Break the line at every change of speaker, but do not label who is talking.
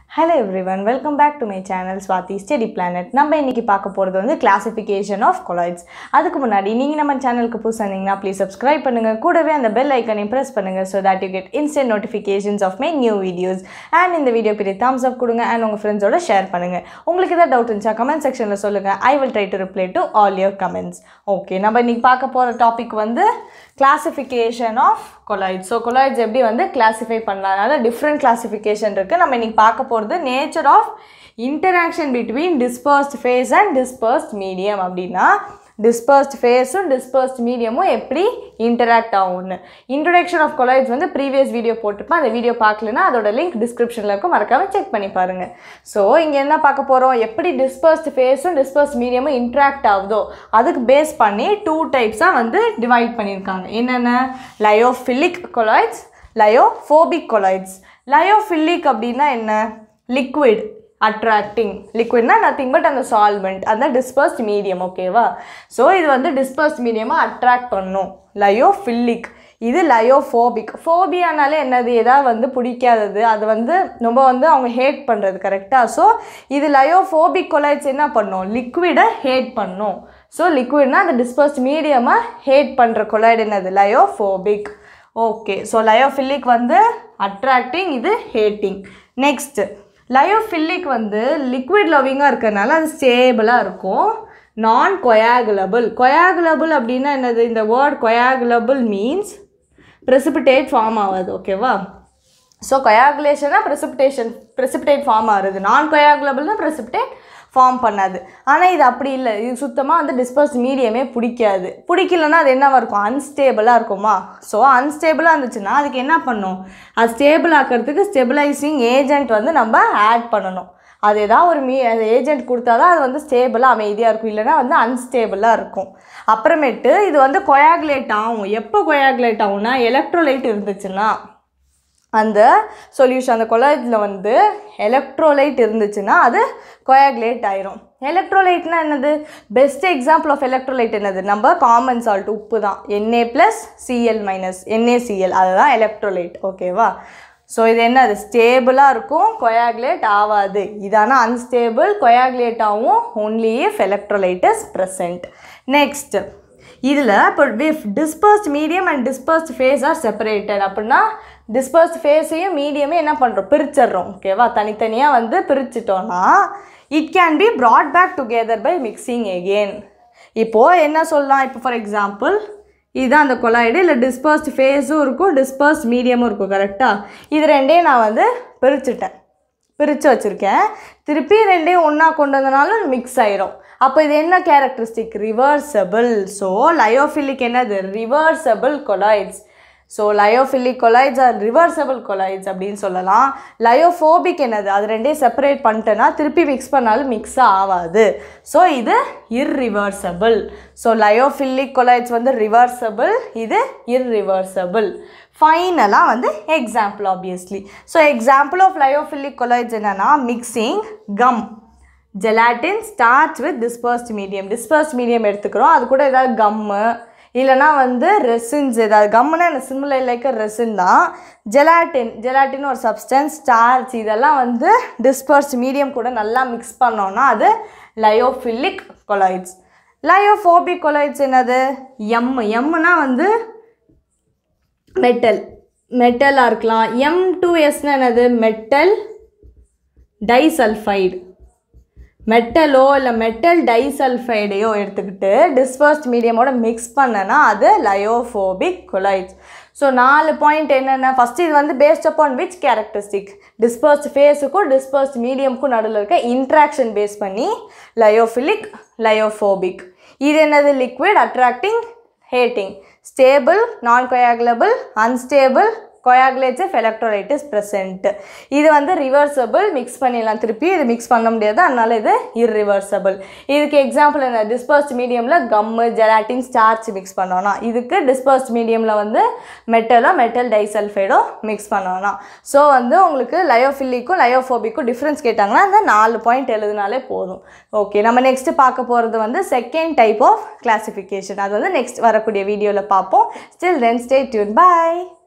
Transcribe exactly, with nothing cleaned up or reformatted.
Hello everyone, welcome back to my channel Swathy'Study Planet. நம்ம இன்னைக்கு பார்க்க போறது வந்து classification of colloids. அதுக்கு முன்னாடி நீங்க நம்ம சேனலுக்கு புதுசா இருந்தீங்கன்னா please subscribe பண்ணுங்க. கூடவே அந்த bell icon-ஐ press பண்ணுங்க so that you get instant notifications of my new videos. And இந்த வீடியோ பெரிய thumbs up கொடுங்க and உங்க friends-ஓட share பண்ணுங்க. உங்களுக்கு ஏதாவது டவுட் இருந்துச்சா comment section-ல சொல்லுங்க. I will try to reply to all your comments. Okay, நம்ம இன்னைக்கு பார்க்க போற டாபிக் வந்து classification of colloids. So colloids எப்படி வந்து classify பண்ணலாம்னால different classification இருக்கு. நம்ம இன்னைக்கு பார்க்க போறது nature of interaction between dispersed phase and dispersed medium அப்படினா dispersed phase and dispersed medium எப்படி interact ஆகும்னு. Introduction of colloids வந்து previous video போட்டுப்பேன். அந்த வீடியோ பார்க்கலனா அதோட லிங்க் descriptionல இருக்கும். மறக்காம செக் பண்ணி பாருங்க. சோ இங்க என்ன பார்க்க போறோம்? எப்படி dispersed phase and dispersed medium interact ஆகுதோ அதுக்கு பேஸ் பண்ணி two types-ஆ வந்து டிவைட் பண்ணிருக்காங்க. என்னென்ன? Lyophilic colloids, Lyophobic colloids. Lyophilic அப்படினா என்ன? Liquid attracting. Liquid na nothing but and the solvent and the dispersed medium, okay va? So இது வந்து dispersed medium attract பண்ணும். Lyophilic. இது Lyophobic. Phobia நாலே என்னது? ஏதா வந்து பிடிக்காதது. அது வந்து ரொம்ப வந்து அவங்க ஹேட் பண்றது கரெக்ட்டா? So இது Lyophobic colloids என்ன பண்ணும்? Liquid-ஐ ஹேட் பண்ணும். So liquid na the dispersed medium-ஐ ஹேட் பண்ற colloid என்னது? Lyophobic. Okay. So Lyophilic வந்து attracting, இது hating. Next Lyophilic வந்து liquid loving-ஆ இருக்கறனால அது ஸ்டேபிளா இருக்கும். Non coagulable. Coagulable அப்படினா என்னது? இந்த word coagulable means precipitate form ஆவது, ஓகேவா? So coagulation-னா precipitation precipitate form ஆகுது. Non coagulable-னா precipitate form பண்ணாது. ஆனா இது அப்படி இல்ல. இது சுத்தமா வந்து dispersed medium-ஏ பிடிக்காது. பிடிக்கலனா அது என்னவா இருக்கும்? அன்ஸ்டேபிளா இருக்குமா? சோ அன்ஸ்டேபிளா இருந்துச்சுனா அதுக்கு என்ன பண்ணும்? அது ஸ்டேபிள் ஆக்கிறதுக்கு ஸ்டெபிலைசிங் ஏஜென்ட் வந்து நம்ம ஆட் பண்ணனும். அது ஏதா ஒரு மீ ஏஜென்ட் கொடுத்தாதான் அது வந்து ஸ்டேபிளா அமைதியா இருக்கும். இல்லனா வந்து அன்ஸ்டேபிளா இருக்கும். அப்புறமேட்டு இது வந்து coagulate ஆகும். எப்போ coagulate ஆகும்னா எலக்ட்ரோலைட் இருந்துச்சுனா அந்த சொல்யூஷன் அந்த colloidsல வந்து எலக்ட்ரோலைட் இருந்துச்சுனா அது coagulate ஆயிரும். எலக்ட்ரோலைட்னா என்னது? பெஸ்ட் எக்ஸாம்பிள் ஆஃப் எலக்ட்ரோலைட் என்னது? நம்ம காமன் சால்ட் உப்பு தான். Na plus Cl minus NaCl அதுதான் எலக்ட்ரோலைட், ஓகேவா? சோ இது என்னது? ஸ்டேபிளா இருக்கும், coagulate ஆவாது. இதானா unstable, coagulate ஆகும் only if electrolyte is present. Next இதுல இப்போ dispersed medium and dispersed phase are separated அப்படினா dispersed phase-ஐயும் medium-ஐயும் என்ன பண்றோம்? பிரிச்சிரோம், ஓகேவா? தனித்தனியா வந்து பிரிச்சிட்டோம்னா it can be brought back together by mixing again. இப்போ என்ன சொல்லலாம்? இப்போ for example இதான் அந்த colloid. இல்ல dispersed phase-உம் இருக்கும், dispersed medium-உம் இருக்கும், கரெக்ட்டா? இது ரெண்டையும் நான் வந்து பிரிச்சிட்டேன். பிரிச்சு வச்சிருக்கேன். திருப்பி ரெண்டையும் ஒண்ணா கொண்டு வந்தனால மிக்ஸ் ஆயிரும். அப்ப இது என்ன characteristic? Reversible. So Lyophilic என்னது? Reversible colloids. So Lyophilic colloids are reversible colloids அப்படினு சொல்லலாம். Lyophobic என்னது? அது ரெண்டையும் செப்பரேட் பண்ணிட்டேனா திருப்பி mix பண்ணாலும் mix ஆகாது. So இது irreversible. So Lyophilic colloids வந்து reversible, இது irreversible. Finally வந்து example obviously. So example of Lyophilic colloids என்னன்னா mixing gum, gelatin, starch with dispersed medium. Dispersed medium எடுத்துக்கிறோம். அது கூட ஏதாவது gum இல்லனா வந்து resins ஏதாவது gumனா similar like a resin தான். gelatin gelatin ஒரு substance, starch இதெல்லாம் வந்து dispersed medium கூட நல்லா mix பண்ணோம்னா அது Lyophilic colloids. Lyophobic colloids என்னது? M Mனா வந்து metal metal-ஆ இருக்கலாம். M two S னா என்னது? metal disulfide. மெட்டலோ இல்ல மெட்டல் டைசல்ஃபைடையோ எடுத்துக்கிட்டு dispersed medium-ஓட mix பண்ணனா அது Lyophobic colloids. So நாலு பாயிண்ட் என்னன்னா first இது வந்து based upon which characteristic? dispersed phase-க்கும் dispersed medium-க்கும் நடுவுல இருக்க interaction பேஸ் பண்ணி Lyophilic, Lyophobic. இது என்னது? liquid, attracting, hating. stable, non coagulable, unstable, coagulates if electrolyte is present. இது வந்து reversible, mix பண்ணிடலாம். திருப்பி இது mix பண்ண முடியாது, அதனால இது irreversible. இதுக்கு எக்ஸாம்பிள் என்ன? dispersed mediumல gum, gelatin, starch mix பண்ணோம்னா இதுக்கு dispersed mediumல வந்து மெட்டலோ மெட்டல் டைசல்ஃபைடோ mix பண்ணோம்னா. ஸோ வந்து உங்களுக்கு Lyophilic-க்கும் Lyophobic-க்கும் டிஃப்ரென்ஸ் கேட்டாங்கன்னா அந்த நாலு பாயிண்ட் எழுதுனாலே போதும். ஓகே, நம்ம நெக்ஸ்ட் பார்க்க போகிறது வந்து செகண்ட் டைப் ஆஃப் கிளாசிஃபிகேஷன். அது வந்து நெக்ஸ்ட் வரக்கூடிய வீடியோவில் பார்ப்போம். Still then stay tuned. Bye.